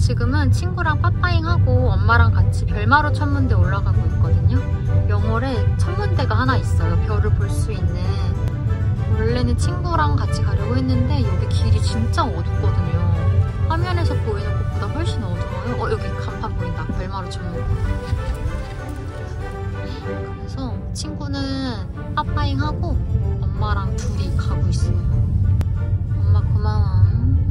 지금은 친구랑 빠빠잉하고 엄마랑 같이 별마루 천문대 올라가고 있거든요. 영월에 천문대가 하나 있어요. 별을 볼 수 있는. 원래는 친구랑 같이 가려고 했는데 여기 길이 진짜 어둡거든요. 화면에서 보이는 것보다 훨씬 어두워요. 여기 간판 보인다. 별마루 천문대. 그래서 친구는 빠빠잉하고 엄마랑 둘이 가고 있어요. 엄마 고마워.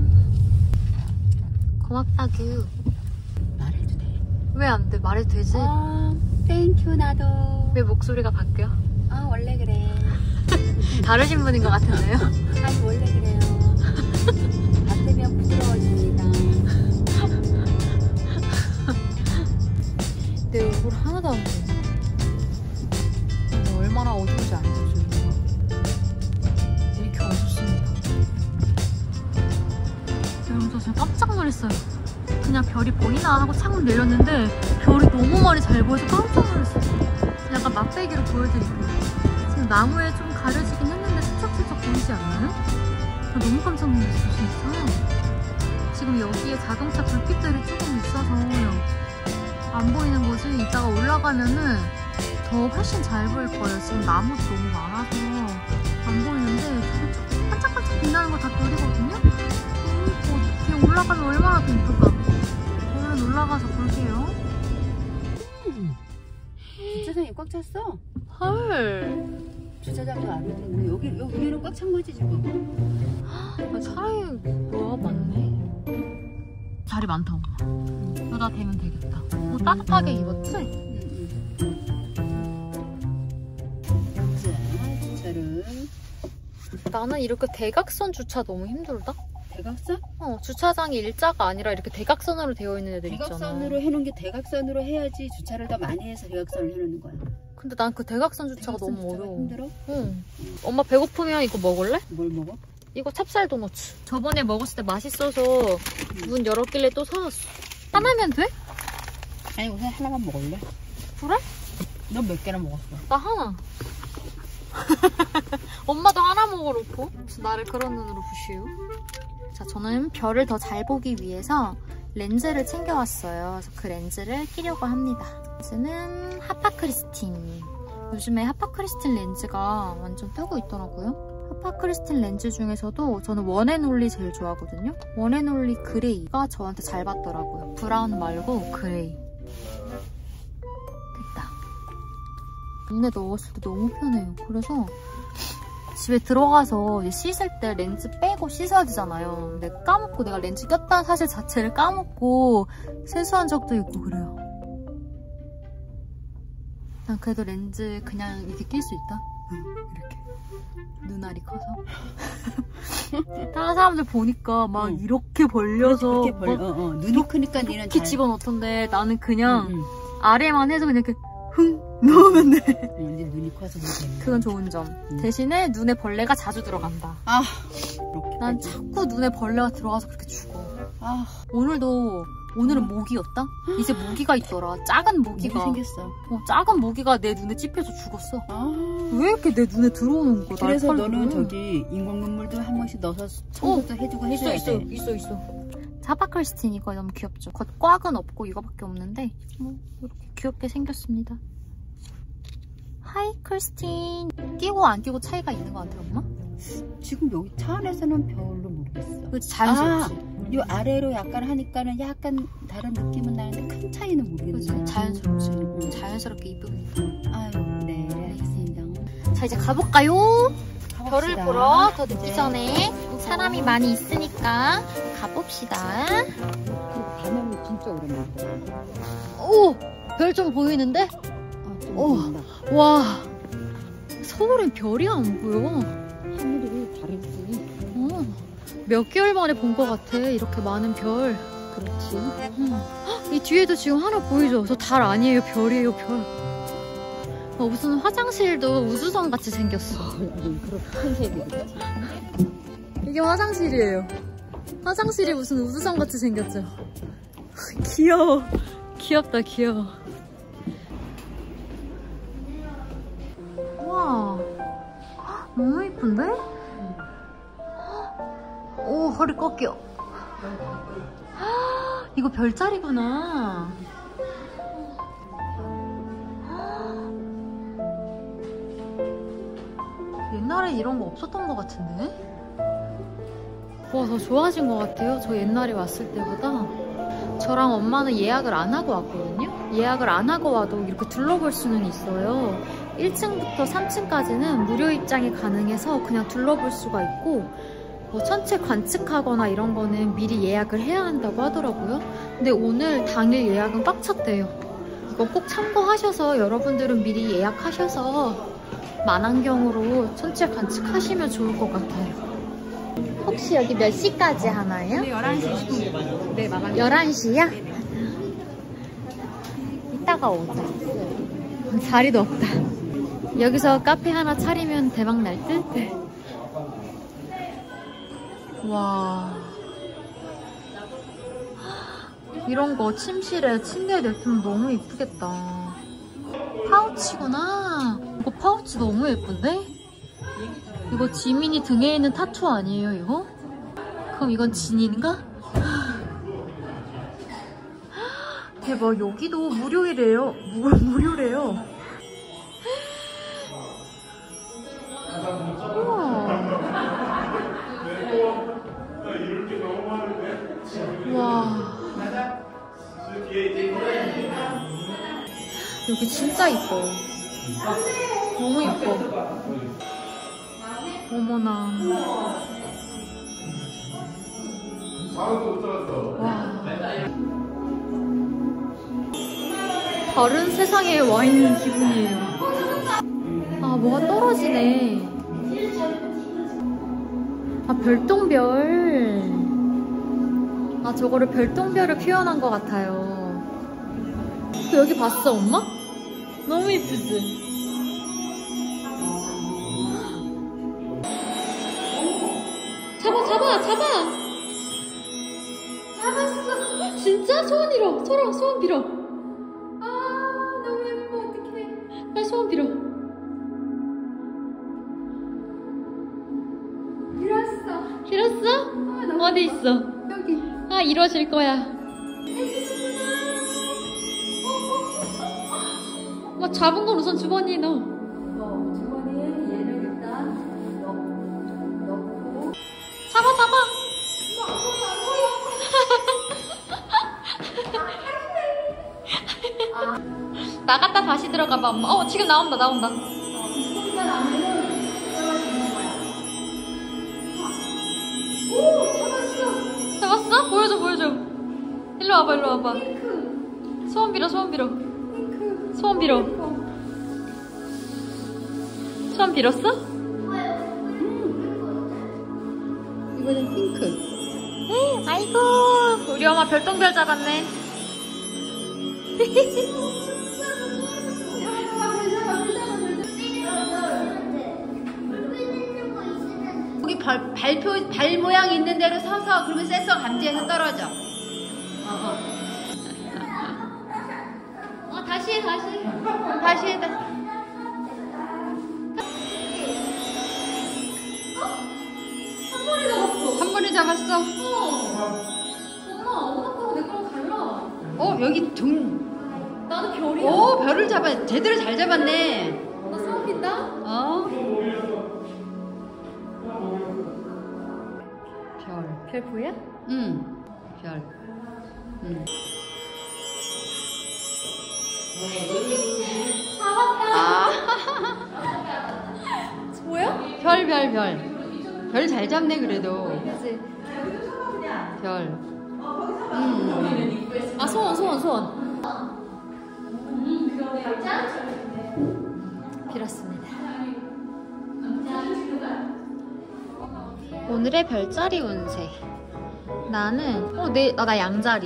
고맙다규. 말해도 돼? 왜 안 돼? 말해도 되지? 땡큐 나도. 왜 목소리가 바뀌어? 원래 그래. 다르신 분인 것 같은데요? 아니 원래 그래요. 받으면 부드러워집니다. 내 얼굴 하나도 안 보여. 근데 얼마나 어두운지 알죠? 이렇게 어둡습니다. 여러분 저 지금 깜짝 놀랐어요. 그냥 별이 보이나 하고 창문 내렸는데 별이 너무 많이 잘 보여서 깜짝 놀랐어요. 약간 맛배기로 보여드릴게요. 지금 나무에 좀 가려지긴 했는데 슬쩍슬쩍 보이지 않나요? 저 너무 깜짝 놀랐어요 진짜. 지금 여기에 자동차 불빛들이 조금 있어서 안 보이는 거지. 이따가 올라가면은 더 훨씬 잘 보일 거예요. 지금 나무도 너무 많아서 안 보이는데 저기 반짝반짝 빛나는 거 다 별이거든요? 뒤에 올라가면 얼마나 더 이쁠까. 얼른 올라가서 볼게요. 주차장이 꽉 찼어. 헐. 주차장도 안 됐네. 여기 위로 꽉 찬 거지 지금. 사람이 뭐야 많네. 자리 많다 엄마. 여기다 대면 되겠다. 따뜻하게 입었지? 자, 주차를. 나는 이렇게 대각선 주차 너무 힘들다. 대각선? 주차장이 일자가 아니라 이렇게 대각선으로 되어 있는 애들 있잖아. 대각선으로 해놓은 게 대각선으로 해야지 주차를 더 많이 해서 대각선을 해놓는 거야. 근데 난 그 대각선 주차가 대각선 너무 주차가 어려워. 힘들어? 응. 엄마 배고프면 이거 먹을래? 뭘 먹어? 이거 찹쌀 도너츠. 저번에 먹었을 때 맛있어서 문 열었길래 또 사왔어. 하나면 돼? 아니 우선 하나만 먹을래? 그래? 넌 몇 개나 먹었어? 나 하나. 엄마도 하나 먹어놓고 나를 그런 눈으로 보시오. 자, 저는 별을 더 잘 보기 위해서 렌즈를 챙겨왔어요. 그래서 그 렌즈를 끼려고 합니다. 렌즈는 하파크리스틴. 요즘에 하파크리스틴 렌즈가 완전 뜨고 있더라고요. 하파크리스틴 렌즈 중에서도 저는 원앤올리 제일 좋아하거든요. 원앤올리 그레이가 저한테 잘 받더라고요. 브라운 말고 그레이. 됐다. 눈에 넣었을 때 너무 편해요. 그래서 집에 들어가서 이제 씻을 때 렌즈 빼고 씻어야 되잖아요. 근데 까먹고 내가 렌즈 꼈다는 사실 자체를 까먹고 세수한 적도 있고 그래요. 난 그래도 렌즈 그냥 이렇게 낄 수 있다. 이렇게. 눈알이 커서. 다른 사람들 보니까 막 이렇게 벌려서 이렇게 벌려. 눈이 크니까 니는 이렇게 집어넣던데 나는 그냥 응. 아래만 해서 그냥 이렇게 흥 넣으면 돼. 네 눈이 커서 그래. 그건 좋은 점. 대신에 눈에 벌레가 자주 들어간다. 난 자꾸 눈에 벌레가 들어가서 그렇게 죽어. 오늘은 모기였다? 이제 모기가 있더라. 작은 모기가. 모기 생겼어. 작은 모기가 내 눈에 찝혀서 죽었어. 왜 이렇게 내 눈에 들어오는 거야? 그래서 너는 저기 인공눈물도 한 번씩 넣어서 청소도 해주고 해줘야 돼. 있어. 하파크리스틴 이거 너무 귀엽죠? 겉꽉은 없고 이거밖에 없는데 뭐 이렇게 귀엽게 생겼습니다. 하이 크리스틴. 끼고 안 끼고 차이가 있는 것 같아 엄마? 지금 여기 차 안에서는 별로 모르겠어. 그치 자연스럽지? 요 아래로 약간 하니까는 약간 다른 느낌은 나는데 큰 차이는 모르겠네. 그치 자연스럽지? 자연스럽게 이쁘니까. 아유 네 알겠습니다. 자 이제 가볼까요? 가봅시다. 별을 보러 더 늦기 전에 사람이 많이 있으니까 가봅시다. 밤에는 진짜 오랜만이다. 오! 별 좀 보이는데? 좀 보인다. 와 서울엔 별이 안 보여. 하늘이 다르지. 몇 개월 만에 본 것 같아. 이렇게 많은 별. 그렇지. 이 뒤에도 지금 하나 보이죠? 저 달 아니에요. 별이에요. 별. 무슨 화장실도 우주선 같이 생겼어. 그렇게 큰 색이겠지. 이게 화장실이에요. 화장실이 무슨 우주선 같이 생겼죠? 귀여워. 귀엽다 귀여워. 와 너무 이쁜데? 오 허리 꺾여. 이거 별자리구나. 옛날에 이런 거 없었던 것 같은데? 와, 더 좋아진 것 같아요. 저 옛날에 왔을 때보다. 저랑 엄마는 예약을 안 하고 왔거든요. 예약을 안 하고 와도 이렇게 둘러볼 수는 있어요. 1층부터 3층까지는 무료 입장이 가능해서 그냥 둘러볼 수가 있고, 뭐 전체 관측하거나 이런 거는 미리 예약을 해야 한다고 하더라고요. 근데 오늘 당일 예약은 꽉 찼대요. 이거 꼭 참고하셔서 여러분들은 미리 예약하셔서 만안경으로 전체 관측하시면 좋을 것 같아요. 혹시 여기 몇 시까지 하나요? 11시 10분. 네, 만안경. 11시야? 이따가 오자. 자리도 없다. 여기서 카페 하나 차리면 대박 날 듯? 와. 이런 거 침실에 침대에 냅두면 너무 이쁘겠다. 파우치구나. 이거 파우치 너무 예쁜데? 이거 지민이 등에 있는 타투 아니에요, 이거? 그럼 이건 진인가? 대박, 여기도 무료이래요. 무료래요. 와. 여기 진짜 이뻐. 너무 이뻐. 어머나. 와. 다른 세상에 와 있는 기분이에요. 아, 뭐가 떨어지네. 아, 별똥별. 아, 저거를 별똥별을 표현한 것 같아요. 여기 봤어, 엄마? 너무 이쁘지? 잡아! 잡았어! 진짜? 소원 빌어! 소원 빌어! 아, 너무 예뻐, 어떡해. 빨리 소원 빌어. 빌었어? 어디 있어? 여기. 아, 이루어질 거야. 뭐 잡은 건 우선 주머니에 넣어. 주머니에 얘를 일단 넣고. 잡아! 나갔다 다시 들어가봐, 엄마. 지금 나온다. 소리가 나면은 떨어지는 거야. 오, 잡았어? 보여줘. 일로 와봐. 핑크. 소원 빌어. 핑크. 소원 빌어. 소원 빌었어? 이거는 핑크. 아이고, 우리 엄마 별똥별 잡았네. 여기 발 모양 있는 대로 서서 그러면 센서 감지해서 떨어져. 다시 해. 다시 해. 한 번에 잡았어. 엄마 거하고 내 거랑 달라. 여기 나는 별이야. 별을 제대로 잘 잡았네. 나 소원 빈다. 별 보여? 별. 뭐야? 별 잘 잡네, 그래도. 그치. 별. 아, 소원. 빌었습니다. 오늘의 별자리 운세. 나는 나 양자리.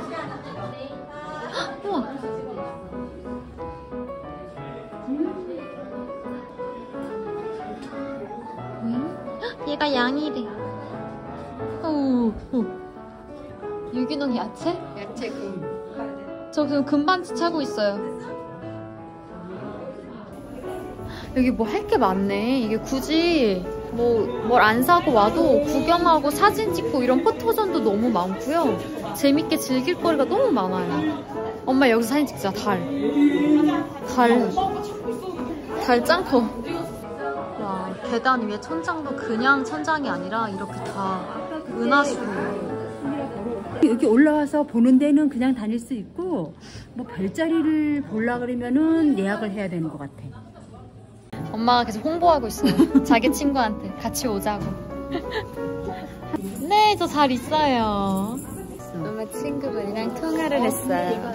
헉, 우와. 얘가 양이래. 유기농 야채? 야채 저 지금 금반지 차고 있어요. 여기 뭐 할 게 많네. 이게 굳이 뭘 안 사고 와도 구경하고 사진 찍고 이런 포토존도 너무 많고요. 재밌게 즐길 거리가 너무 많아요. 엄마 여기서 사진 찍자. 달 짱 커. 와, 계단 위에 천장도 그냥 천장이 아니라 이렇게 다 은하수예요. 여기 올라와서 보는 데는 그냥 다닐 수 있고 뭐 별자리를 보려 그러면은 예약을 해야 되는 것 같아. 엄마가 계속 홍보하고 있어요. 자기 친구한테 같이 오자고. 네, 저 잘 있어요. 엄마 친구분이랑 통화를 했어요.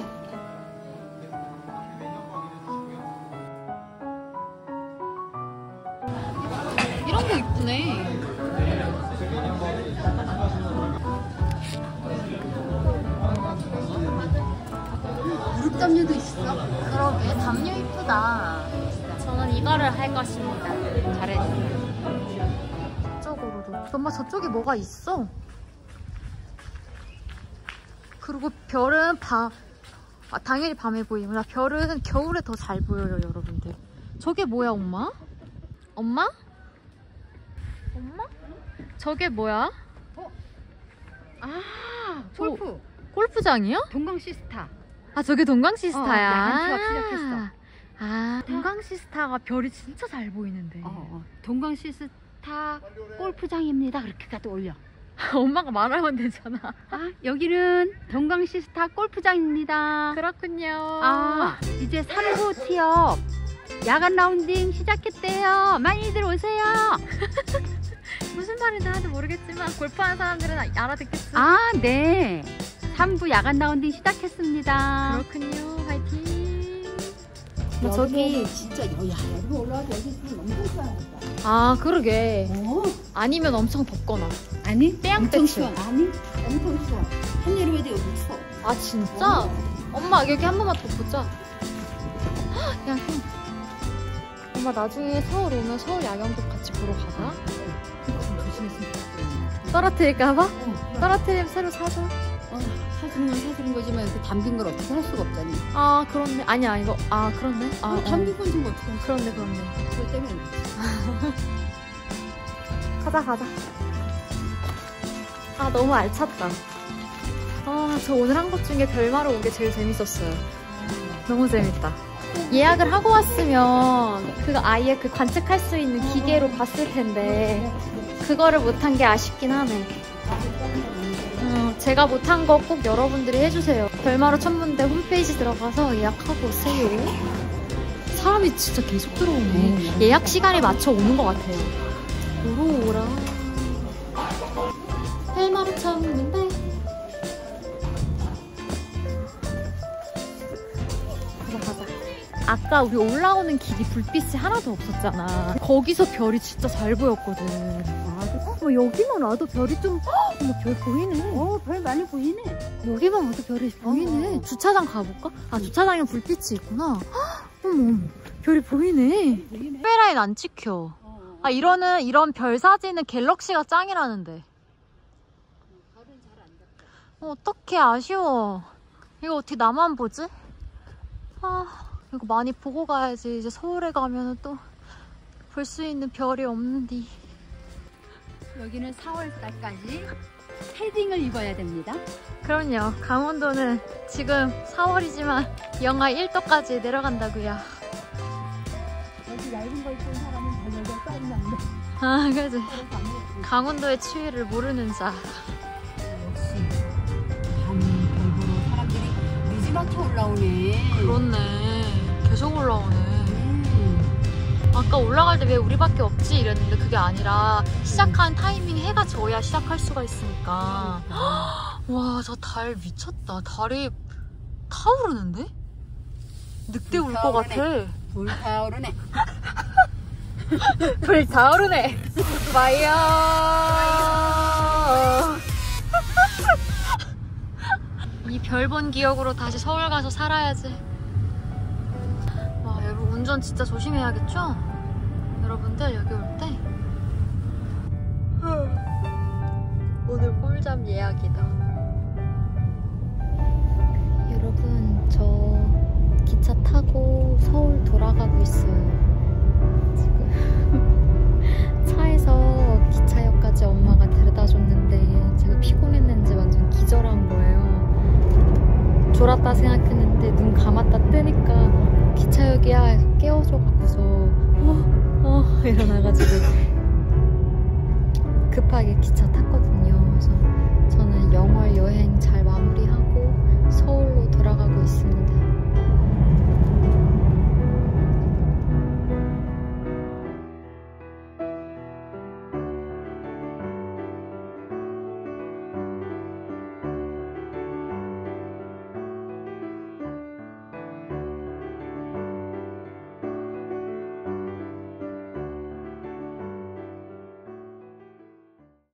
이런 거 이쁘네. 무릎 담요도 있어. 그러게, 담요 이쁘다. 저는 이거를 할 것입니다. 잘했어요. 저쪽으로도. 엄마 저쪽에 뭐가 있어? 그리고 별은 당연히 밤에 보이구나. 별은 겨울에 더 잘 보여요, 여러분들. 저게 뭐야, 엄마? 엄마? 엄마? 저게 뭐야? 골프. 골프장이요? 동강시스타. 아, 저게 동강시스타야. 야간 투어 시작했어. 아, 동강시스타가 별이 진짜 잘 보이는데. 동강시스타 골프장입니다. 그렇게 가도 올려. 엄마가 말하면 되잖아. 여기는 동강시스타 골프장입니다. 그렇군요. 이제 3부 티업 야간 라운딩 시작했대요. 많이들 오세요. 무슨 말인지 하나도 모르겠지만 골프하는 사람들은 알아듣겠지. 네. 3부 야간 라운딩 시작했습니다. 그렇군요. 화이팅. 저기 진짜 여기 올라와서 여기 있으면 엄청 시원하겠다. 아, 그러게. 아니면 엄청 덥거나. 아니? 땡 엄청 배치. 시원. 아니? 엄청 시원. 한여름에도 여기 추워. 아, 진짜? 엄마 여기 한 번만 더 보자. 야, 엄마 나중에 서울 오면 서울 야경도 같이 보러 가자. 조심했으면 떨어뜨릴까봐? 떨어뜨리면 새로 사줘. 사주는 건 사주는 거지만 그 담긴 걸 어떻게 할 수가 없잖니. 아, 그렇네. 아니야, 이거. 아, 그렇네. 담긴 건 좀 어떻게 할 수가 그렇네. 없어. 그것 때문에. 가자. 아, 너무 알찼다. 저 오늘 한 것 중에 별마로 온 게 제일 재밌었어요. 너무 재밌다. 예약을 하고 왔으면 아예 관측할 수 있는 기계로 봤을 텐데 그거를 못한 게 아쉽긴 하네. 제가 못한 거 꼭 여러분들이 해주세요. 별마루 천문대 홈페이지 들어가서 예약하고 오세요. 사람이 진짜 계속 들어오네. 예약 시간에 맞춰 오는 것 같아요. 오라. 별마루 천문대. 가자. 아까 우리 올라오는 길이 불빛이 하나도 없었잖아. 거기서 별이 진짜 잘 보였거든. 여기만 와도 별이 좀, 별 보이네. 별 많이 보이네. 여기만 와도 별이 보이네. 주차장 가볼까? 주차장에 불빛이 있구나. 어머, 별이 보이네. 카메라엔 안 찍혀. 이런 별 사진은 갤럭시가 짱이라는데. 어떡해, 아쉬워. 이거 어떻게 나만 보지? 이거 많이 보고 가야지. 이제 서울에 가면 또 볼 수 있는 별이 없는디. 여기는 4월달까지 패딩을 입어야 됩니다. 그럼요. 강원도는 지금 4월이지만 영하 1도까지 내려간다고요. 여기 얇은 거 입은 사람은 저녁에 짜증납니다. 그지. 강원도의 추위를 모르는 자. 역시 밤 별보러 사람들이 늦지막히 올라오네. 그렇네. 계속 올라오네. 아까 올라갈 때 왜 우리밖에 없지 이랬는데 그게 아니라 시작한 타이밍 해가 져야 시작할 수가 있으니까. 와, 저 달 미쳤다. 달이 타오르는데? 늑대 울 것 같아. 불타오르네. 불타오르네. 파이어. 이 별 본 기억으로 다시 서울 가서 살아야지. 와, 여러분 운전 진짜 조심해야겠죠? 여러분들 여기 올 때 오늘 꿀잠 예약이다. 여러분, 저 기차 타고 서울 돌아가고 있어요. 지금 차에서 졸았다 생각했는데 눈 감았다 뜨니까 기차역이야 해서 깨워줘갖고서 일어나가지고 급하게 기차 탔거든요. 그래서 저는 영월 여행 잘 마무리하고 서울로 돌아가고 있습니다.